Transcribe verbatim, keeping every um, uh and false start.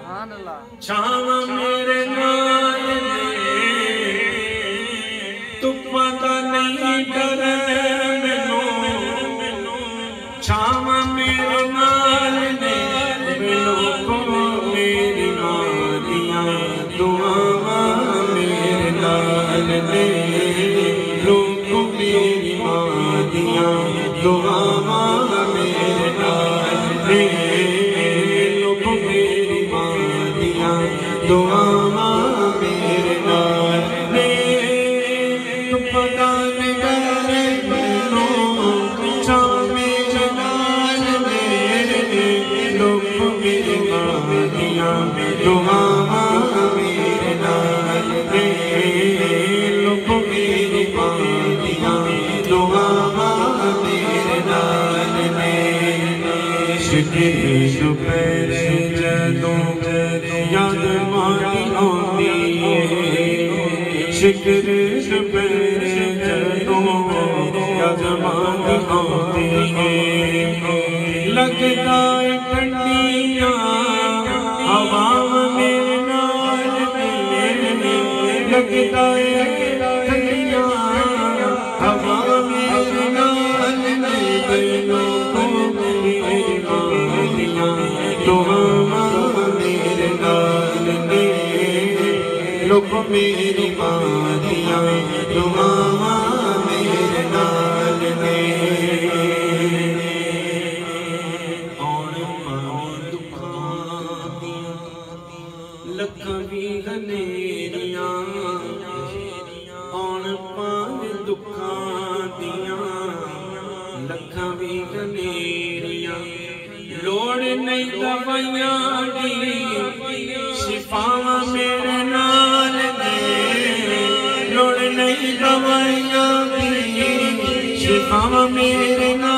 छावा मेरे नाल ने तू पता नहीं डर मैनू छावा मेरे नाल ने लोको मेरी मां दियां दुआवां मेरे नाल ने लोको मेरी मां दियां दुआवां मेरे नाल ने लोको मेरी मां दियां दुआवां मेरे नाल ने तू पता नहीं डरे मैनू छावा मेरे नाल ने लोको मेरी मां दियां दुआवां मेरे नाल ने लोको मेरी मां दियां दुआवां मेरे नाल ने शिकरे दुपहरे जदों याद मां दी आउंदी शिकरे दुपहरे जदों याद मां दी आउंदी लगदा है ठंडियां हवावां मेरे नाल लगदा है ठंडियां हवावां मेरे नाल लोको मेरी मां दियां दुआवां मेरे नाल ने लोको मेरी मां दियां दुआवां मेरे नाल ने लखां भी हनेरियां आउण भावें दुखां दियां लखां भी हनेरियां लोड़ नहीं दवाइयां दी शिफावां मेरे नाल ने लोड़ नहीं दवाइयां दी शिफावां मेरे नाल